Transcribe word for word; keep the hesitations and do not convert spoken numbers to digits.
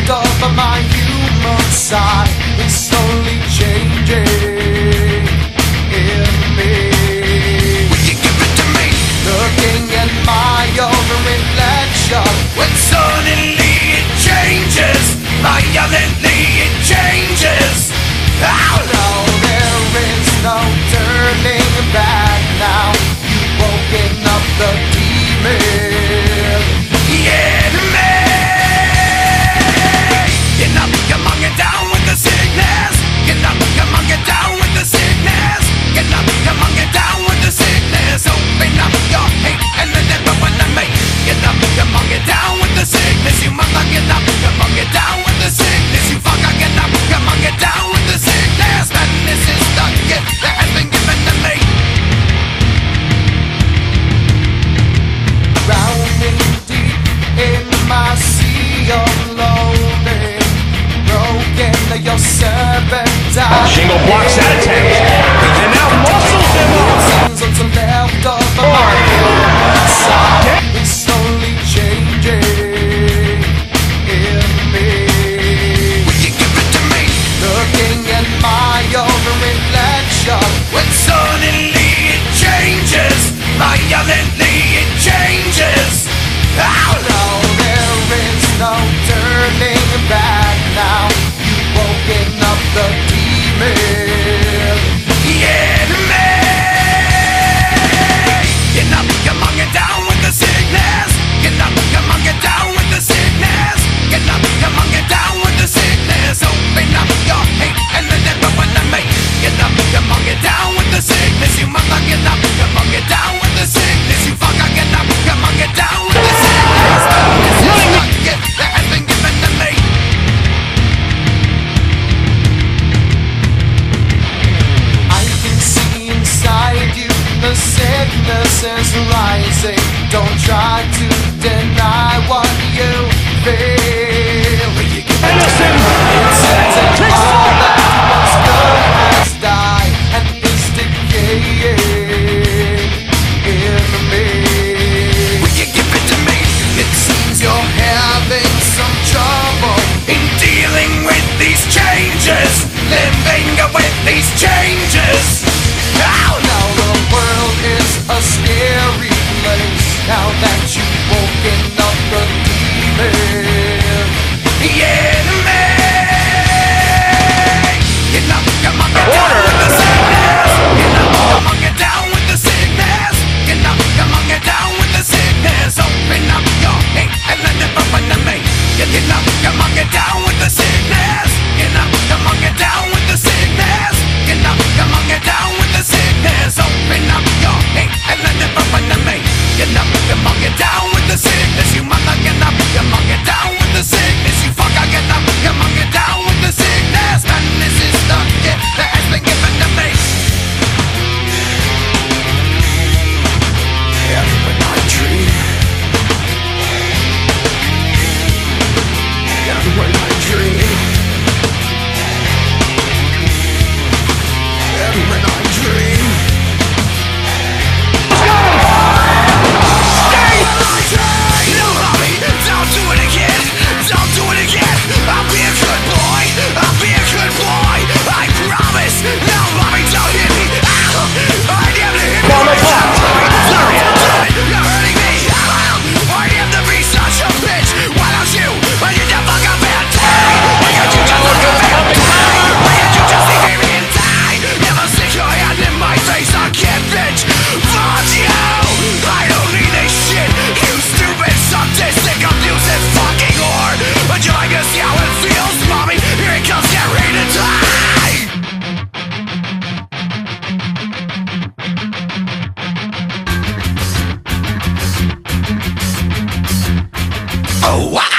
left of my human side is slowly changing in me. Will you give it to me? Looking at my own reflection, When suddenly it changes, violently it changes. Ow! no, there is no turning back now. You've woken up the demon. Yeah, me. Get up, come on, get down with the sickness. Get up, come on, get down with the sickness. Get up, come on, get down with the sickness. Open up your hate and let everyone to me. Get up, come on, get down with the sickness. You mother, get up, come on, get down with the sickness. You fucker, get up, come on, get down with the sickness. And this is the gift that has been given to me. Drowning deep in my sea of loathing, broken your servant died. Shingo blocks that attack, and now muscles him up. Seems what's left of my human side is slowly changing in me. Will you give it to me? Looking at my own reflection, When suddenly it changes, violently it changes. Ow! no, there is no turning back now. You've woken up the demon. Yeah, me. Get up, come on, get down with the sickness. Get up, come on, get down with the sickness. Get up, come on, get down with the sickness. Open up your hate and let everyone to me. Get up, come on, get down with the sickness. You mother, get up, come on, get down with the sickness. You fucker, get up, come on, get down with the sickness. This is the gift that has been given to me. I can see inside you the sickness is rising. Don't try to deny what you feel. It's that all that was good has died and is decaying in me. Will you give it to me? It seems you're having some trouble in dealing with these changes, living with these changes. Ow! Now the world is a scary place now that you've woken up the demon. Yeah, me. Get up, come on, get down with the sickness. Get up, come on, get down with the sickness. Get up, come on, get down with the sickness. Open up your hate and let it open to me. Get up, come on, get down with the sickness. Get up, come on, get down with the sickness. Get up, come on, get down with the sickness. Open up your hate and let it open to me. Get up, come on, get down with the sickness. You mother, get up, come on, get down with the sickness. You fucker, get up, come on, get down with the sickness. And this is the gift that has been given to me. Every when I dream, every when I dream, every when I dream. No, mommy, don't do it again. Don't do it again. I'll be a good boy. I'll be a good boy. I promise. No, mommy, don't hit me. Ow! I never hit me. Mama, pop. Sorry. You're hurting me. Ow! I am to be such a bitch. Why don't you? Why you just fuck up and die? Why can't you just look up and die? Why can't you just leave me and die? Never stick your hand in my face. I can't bitch. Fuck you. I don't need this shit. You stupid, sadistic, abusive fucking whore. Would you like to see how it feels, mommy? Here it comes, get ready to die. Oh, wow.